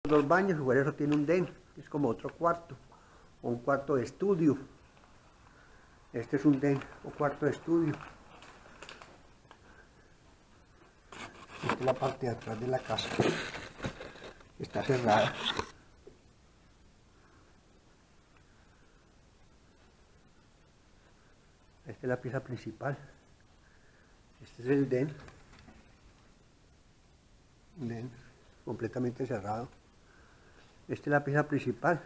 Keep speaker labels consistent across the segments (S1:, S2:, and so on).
S1: dos baños, igual eso tiene un den, es como otro cuarto, o un cuarto de estudio. Este es un den o cuarto de estudio. Esta es la parte de atrás de la casa, está cerrada. Esta es la pieza principal. Este es el den. Un den completamente cerrado. Esta es la pieza principal,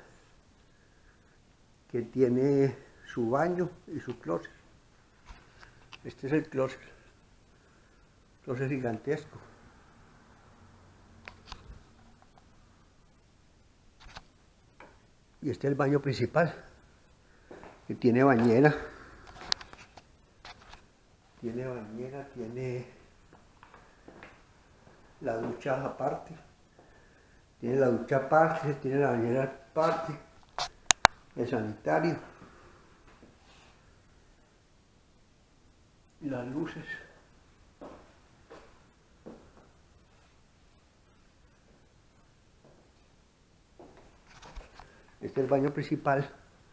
S1: que tiene su baño y su closet. Este es el closet gigantesco. Y este es el baño principal, que tiene bañera. Tiene la ducha aparte. Tiene la ducha aparte, tiene la bañera aparte, el sanitario, y las luces. Este es el baño principal.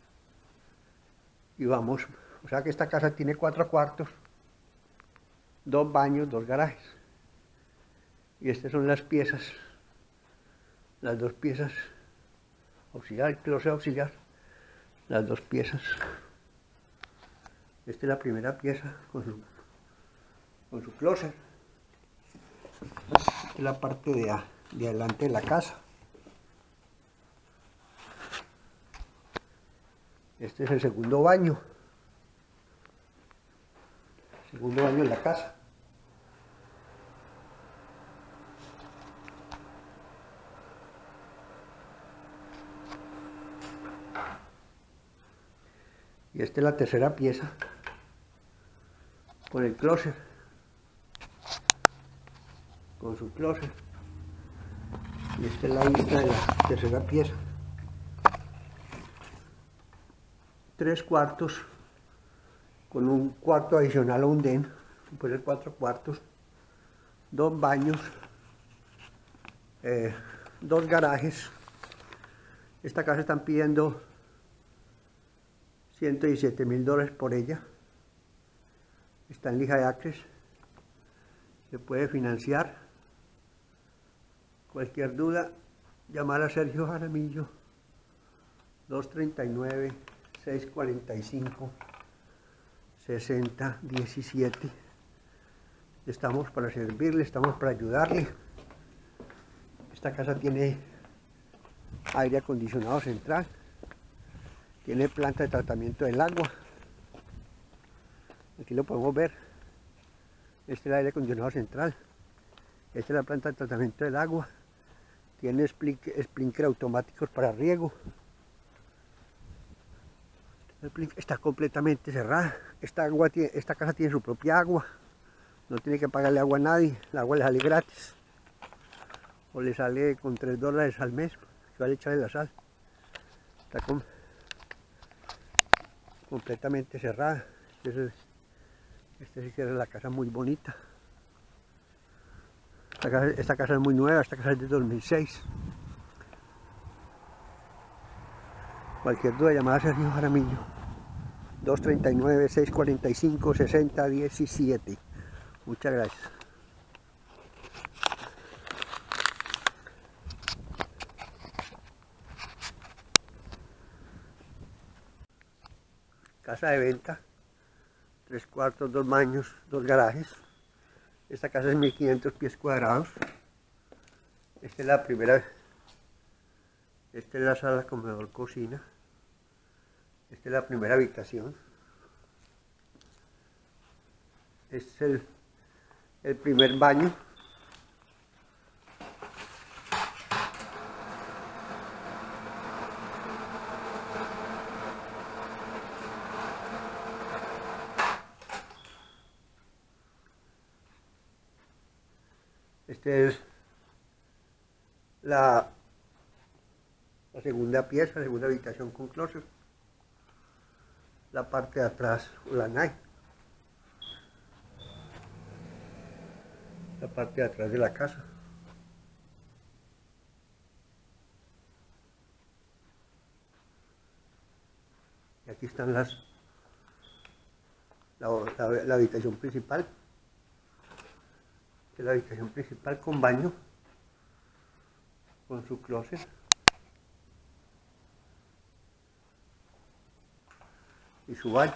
S1: Y vamos, o sea que esta casa tiene 4 cuartos, 2 baños, 2 garajes. Y estas son las piezas, las 2 piezas auxiliar, closet auxiliar, las 2 piezas. Esta es la primera pieza con su closet. Esta es la parte de adelante de la casa. Este es el segundo baño. Segundo baño en la casa. Y esta es la tercera pieza con el closet, con su closet. Y esta es la vista de la tercera pieza. 3 cuartos con un cuarto adicional a un den, puede ser 4 cuartos, 2 baños, 2 garajes. Esta casa están pidiendo $117.000 por ella. Está en Lija de Acres, se puede financiar. Cualquier duda, llamar a Sergio Jaramillo, 239-645-6017. Estamos para servirle, estamos para ayudarle. Esta casa tiene aire acondicionado central, tiene planta de tratamiento del agua. Aquí lo podemos ver. Este es el aire acondicionado central. Esta es la planta de tratamiento del agua. Tiene sprinkler automáticos para riego. Está completamente cerrada. Esta casa tiene su propia agua. No tiene que pagarle agua a nadie. El agua le sale gratis. O le sale con $3 al mes. Que vale echarle la sal. Está completamente cerrada. Esta sí que es la casa muy bonita. Esta casa es muy nueva, esta casa es de 2006. Cualquier duda, llamada a Sergio Jaramillo, 239-645-6017. Muchas gracias. Casa de venta, 3 cuartos, 2 baños, 2 garajes. Esta casa es 1500 pies cuadrados. Esta es la primera. Esta es la sala, comedor, cocina. Esta es la primera habitación. Este es el primer baño. Esta es la segunda pieza, la segunda habitación con closet. La parte de atrás, la NAI. La parte de atrás de la casa. aquí están la habitación principal. Esta es la habitación principal con baño, con su closet. Y su baño.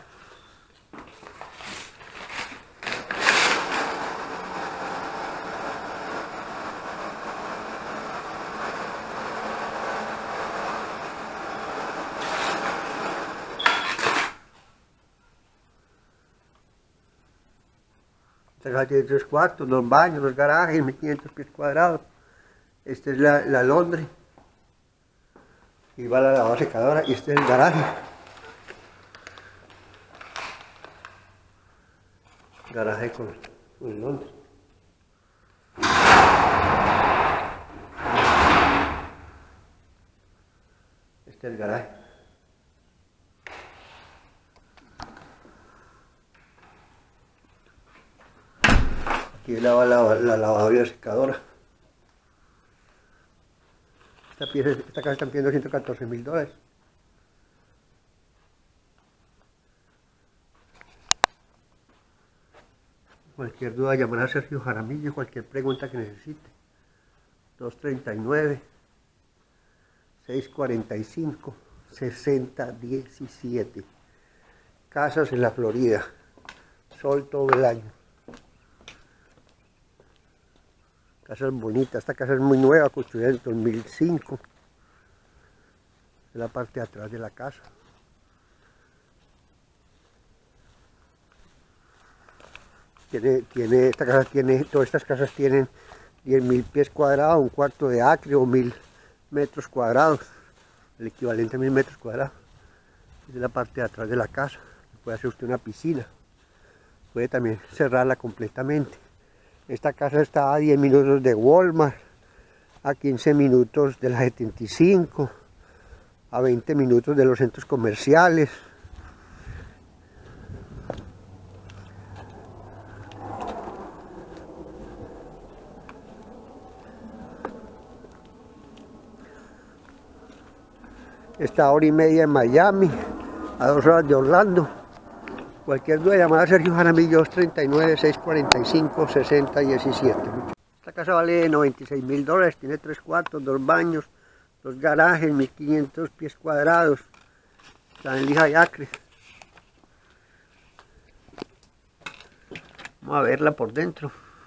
S1: Esta casa tiene 3 cuartos, 2 baños, 2 garajes, 1500 pies cuadrados. Esta es la laundry. Y va la lavadora secadora y este es el garaje. Garaje con el laundry. Este es el garaje. Aquí la lavadora y secadora. Esta casa está pidiendo $114.000. Cualquier duda, llamar a Sergio Jaramillo, cualquier pregunta que necesite. 239-645-6017. Casas en la Florida. Sol todo el año. Casa es bonita, esta casa es muy nueva, construida en 2005. Es la parte de atrás de la casa. Esta casa tiene, todas estas casas tienen 10.000 pies cuadrados, un cuarto de acre o 1.000 metros cuadrados, el equivalente a 1.000 metros cuadrados. Es la parte de atrás de la casa. Puede hacer usted una piscina, puede también cerrarla completamente. Esta casa está a 10 minutos de Walmart, a 15 minutos de la 75, a 20 minutos de los centros comerciales. Está a hora y media en Miami, a 2 horas de Orlando. Cualquier duda, llamar a Sergio Jaramillo, 239-645-6017. Esta casa vale $96.000, tiene 3 cuartos, 2 baños, 2 garajes, 1.500 pies cuadrados. Está en Lehigh Acre. Vamos a verla por dentro.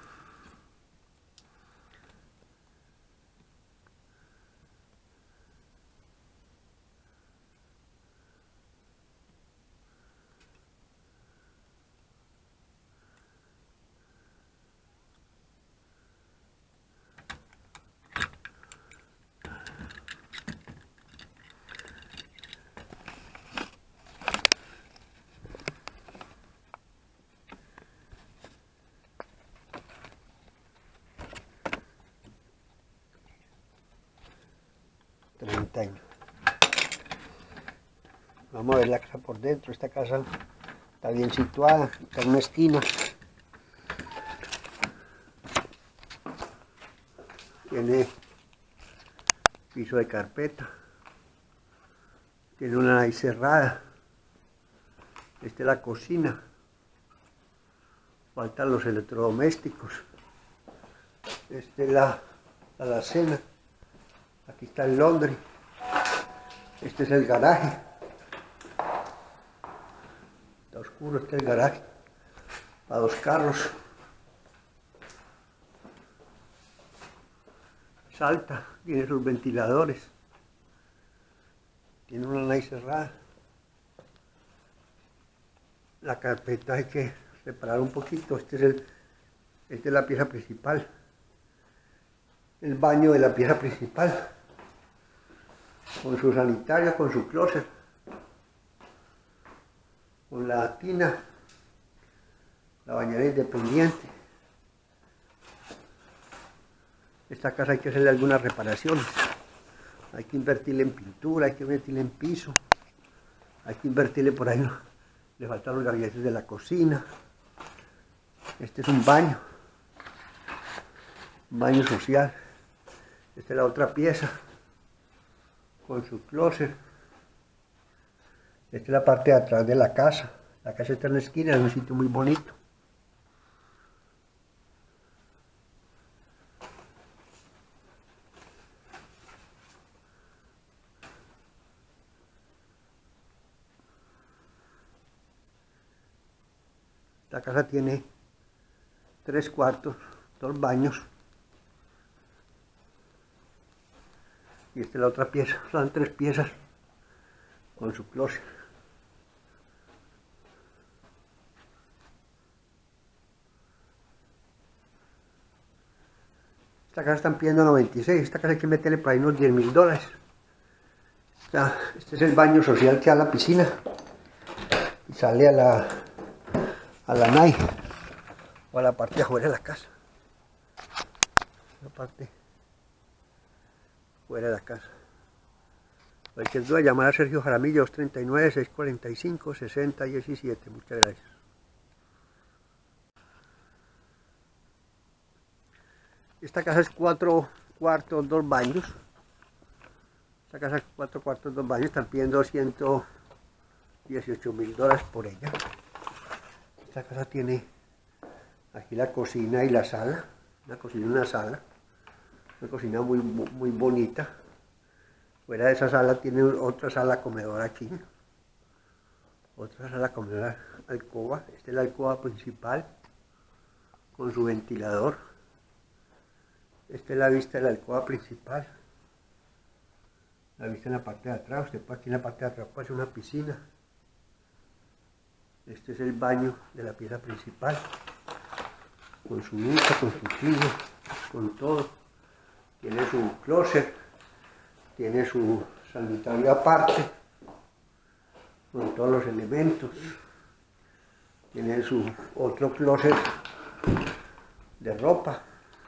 S1: Vamos a ver la casa por dentro. Esta casa está bien situada, está en una esquina. Tiene piso de carpeta. Tiene una nariz cerrada. Esta es la cocina. Faltan los electrodomésticos. Esta es la alacena. Aquí está el laundry. Este es el garaje. Está oscuro, este es el garaje. Para 2 carros. Salta, tiene sus ventiladores. Tiene una nariz cerrada. La carpeta hay que separar un poquito. Esta es la pieza principal. El baño de la pieza principal. Con su sanitario, con su closet, con la tina, la bañera independiente. Esta casa hay que hacerle algunas reparaciones. Hay que invertirle en pintura, hay que invertirle en piso, hay que invertirle por ahí. Le faltan los gabinetes de la cocina. Este es un baño social. Esta es la otra pieza, con su closet. Esta es la parte de atrás de la casa. La casa está en la esquina, es un sitio muy bonito. La casa tiene 3 cuartos, 2 baños. Y esta es la otra pieza, son 3 piezas con su closet. Esta casa están pidiendo 96, esta casa hay que meterle por ahí unos $10.000. Este es el baño social que da a la piscina y sale a la NAI o a la parte de afuera de la casa. La parte fuera de la casa. Cualquier duda, llamar a Sergio Jaramillo 239-645-6017. Muchas gracias. Esta casa es 4 cuartos, 2 baños. Esta casa es 4 cuartos, 2 baños. Están pidiendo $118.000 por ella. Esta casa tiene aquí la cocina y la sala. Una cocina y una sala. Una cocina muy bonita. Fuera de esa sala tiene otra sala comedor aquí. Otra sala comedor, alcoba. Esta es la alcoba principal con su ventilador. Esta es la vista de la alcoba principal. La vista en la parte de atrás. Usted aquí en la parte de atrás puede hacer una piscina. Este es el baño de la pieza principal. Con su ducha, con su tilo, con todo. Tiene su closet. Tiene su sanitario aparte. Con todos los elementos. Tiene su otro closet de ropa.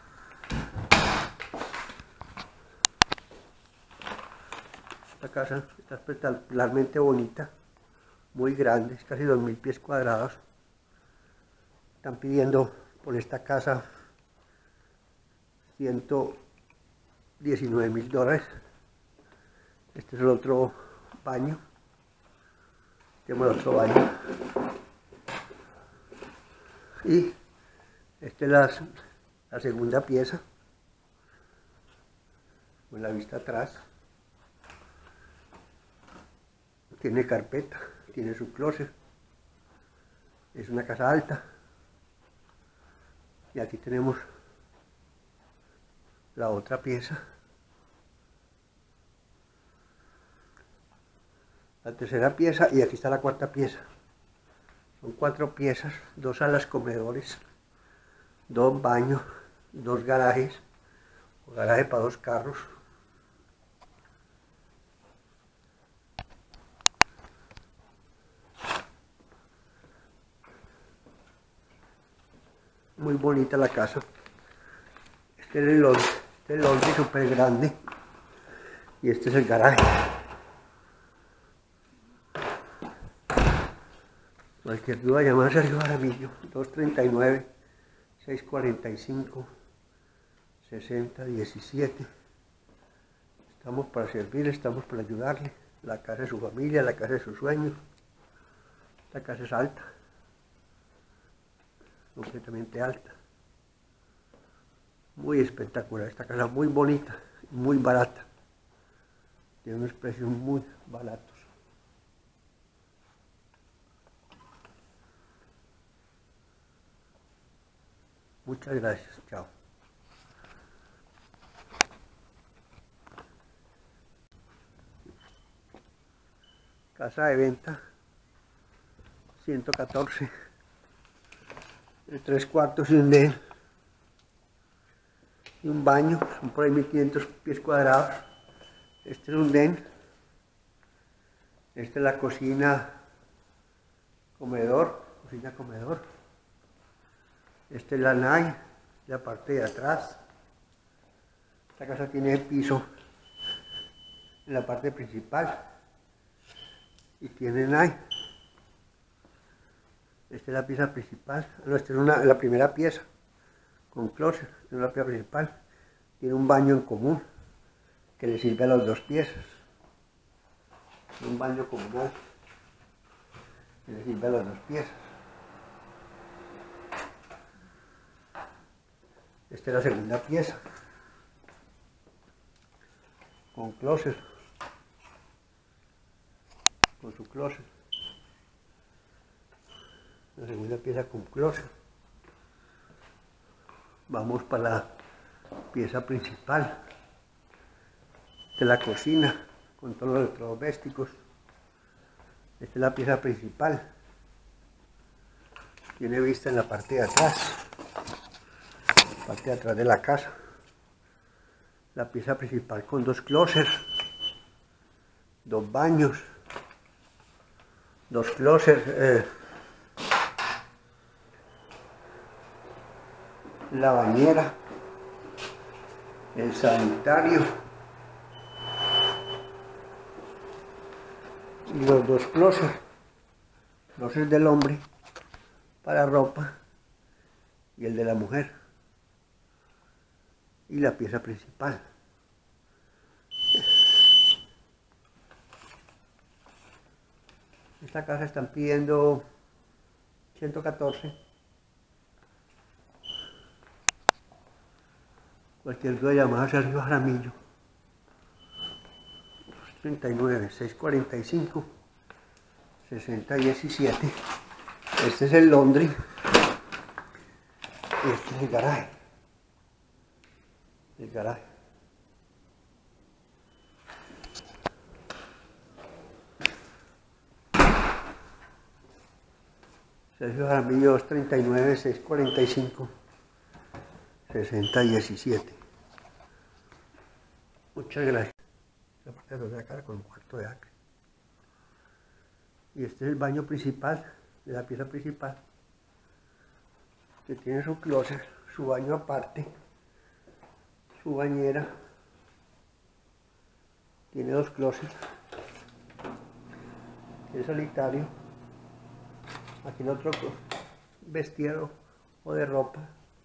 S1: Esta casa está espectacularmente bonita, muy grande, es casi 2.000 pies cuadrados. Están pidiendo por esta casa $119.000. Este es el otro baño. Tenemos el otro baño. Y esta es la segunda pieza, con la vista atrás. Tiene carpeta, tiene su closet. Es una casa alta. Y aquí tenemos la otra pieza. La tercera pieza y aquí está la cuarta pieza. Son 4 piezas, 2 salas comedores, 2 baños, 2 garajes, un garaje para 2 carros. Muy bonita la casa. Este es el laundry súper grande. Y este es el garaje. Cualquier duda, llamar a Sergio Jaramillo, 239-645-6017. Estamos para servirle, estamos para ayudarle. La casa de su familia, la casa de sus sueños. Esta casa es alta. Completamente alta, muy espectacular, esta casa muy bonita, muy barata, tiene unos precios muy baratos. Muchas gracias, chao. Casa de venta 114. De 3 cuartos y un den y un baño, son por ahí 1.500 pies cuadrados. Este es un den. Esta es la cocina comedor. Esta es la NAI, la parte de atrás. Esta casa tiene piso en la parte principal y tiene NAI. Esta es la pieza principal. No, esta es la primera pieza con closet. Esta es la pieza principal. Tiene un baño en común que le sirve a las 2 piezas. Un baño comunal. que le sirve a las dos piezas. Esta es la segunda pieza, con closet, con su closet. La segunda pieza con closet. Vamos para la pieza principal de la cocina, con todos los electrodomésticos. Esta es la pieza principal. Tiene vista en la parte de atrás. Parte de atrás de la casa, la pieza principal con dos closets, dos baños, dos closets, la bañera, el sanitario y los dos closets del hombre para ropa y el de la mujer. Y la pieza principal. Esta casa están pidiendo 114. Cualquier duda llamada a Sergio Jaramillo. 39 645 6017. Este es el laundry. Y este es el garaje. El garaje. Sergio Jaramillo 239 645 6017. Muchas gracias. La parte de la cara con un cuarto de acre. Y este es el baño principal, de la pieza principal, que tiene su closet, su baño aparte, su bañera, tiene dos closets, tiene sanitario, aquí en otro vestido o de ropa,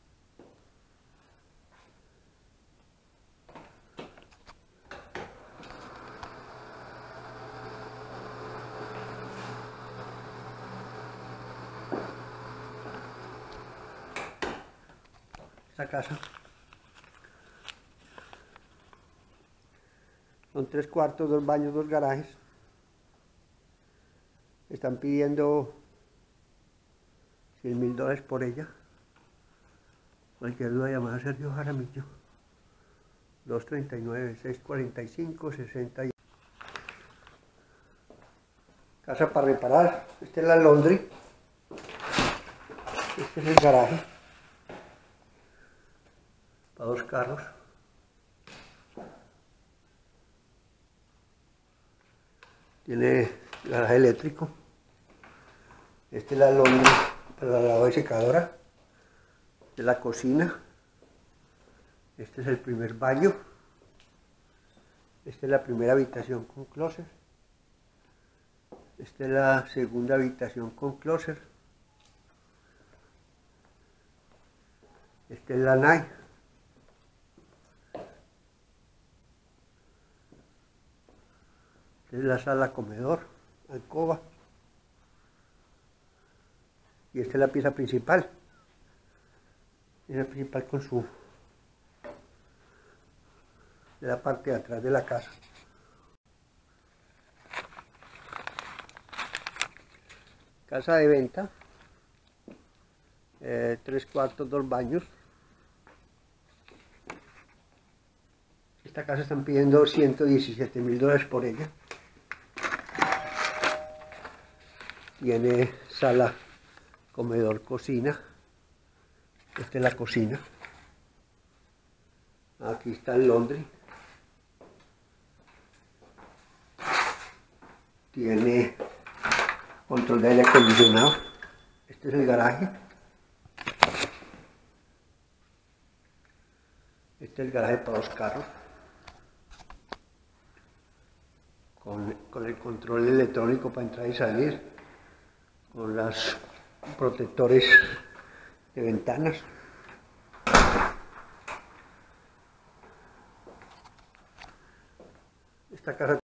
S1: esta casa. Son 3 cuartos, 2 baños, 2 garajes. Están pidiendo $100.000 por ella. Cualquier duda llamada a Sergio Jaramillo. 239-645-60. Casa para reparar. Esta es la laundry. Este es el garaje. Para 2 carros. Tiene garaje eléctrico. Este es la laundry para la lavadora y secadora. Esta es la cocina. Este es el primer baño. Esta es la primera habitación con closet. Esta es la segunda habitación con closet. Esta es la NAI. Esta es la sala comedor, alcoba. Y esta es la pieza principal. La principal con su... de la parte de atrás de la casa. Casa de venta. 3 cuartos, 2 baños. Esta casa están pidiendo $117.000 por ella. Tiene sala, comedor, cocina. Esta es la cocina. Aquí está el laundry. Tiene control de aire acondicionado. Este es el garaje. Este es el garaje para 2 carros. Con el control electrónico para entrar y salir. Con los protectores de ventanas. Esta casa